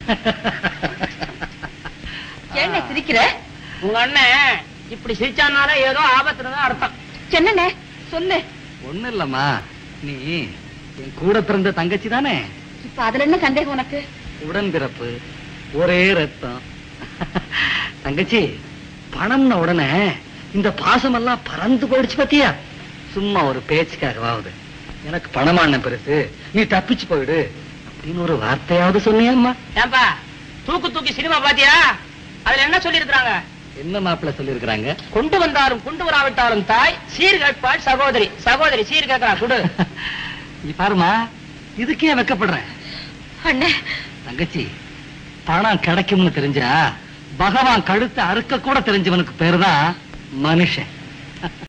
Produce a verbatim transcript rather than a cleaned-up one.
என்ன சிரிக்கிற? உங்க அண்ணன் இப்படி சிரிச்சானால ஏதோ ஆபத்துலதான் அர்த்தம். என்னண்ணே சொல்லு. ஒண்ணு இல்லம்மா, நீ என் கூட பிறந்த தங்கச்சி தானே? இப்ப அதுல என்ன சந்தேகம் உனக்கு? உடன் பிறப்பு, ஒரே ரத்தம். தங்கச்சி, பணம்ன உடனே இந்த பாசம் எல்லாம் பறந்து போயிடுச்சு பத்தியா? சும்மா ஒரு பேச்சுக்காகவாவது எனக்கு பணமான பெருசு, நீ தப்பிச்சு போயிடு அப்படின்னு ஒரு வார்த்தையாவது சொன்னியம்மா? ஏன்பா தூக்கு தூக்கி சினிமா பாத்தியா? அதுல என்ன சொல்லி இருக்கிறாங்க? என்ன மாப்பிள்ள சொல்லி இருக்கிறாங்க? கொண்டு வந்தாலும் கொண்டு வராவிட்டாலும் தாய், சீர் கேட்பாள் சகோதரி. சகோதரி சீர் கேட்கறா, கொடு. நீ பாருமா, இதுக்கே வெக்கப்படுறேன். அண்ணே தங்கச்சி, பணம் கிடைக்கும்னு தெரிஞ்சா பகவான் கழுத்தை அறுக்க கூட தெரிஞ்சவனுக்கு பேருதான் மனுஷன்.